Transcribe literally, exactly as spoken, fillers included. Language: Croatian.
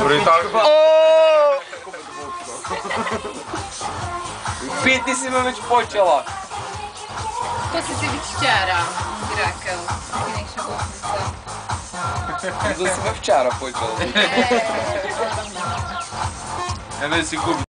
Piti si me već počela. To si ti već včera rekao. Ti nekša gostica. Da si me včera počela. Eee. Ja ne si kupi.